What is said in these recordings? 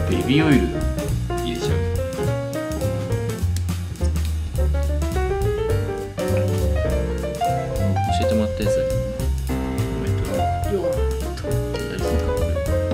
ベビーオイル入れちゃう。教えてもらったやつコメントでやりそうかこれ。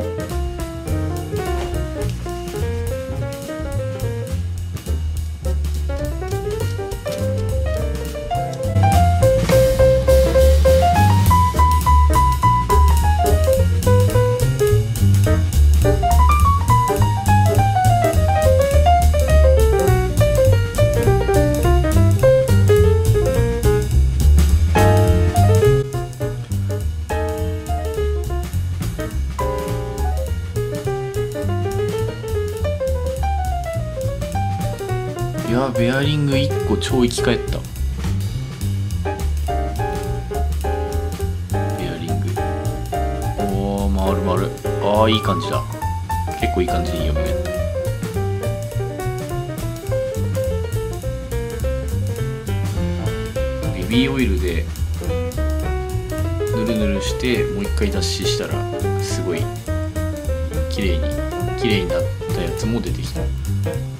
いやベアリング1個超生き返った。ベアリングおー回る回る。ああいい感じだ。結構いい感じに蘇った。ベビーオイルでぬるぬるしてもう一回脱脂したらすごい綺麗になったやつも出てきた。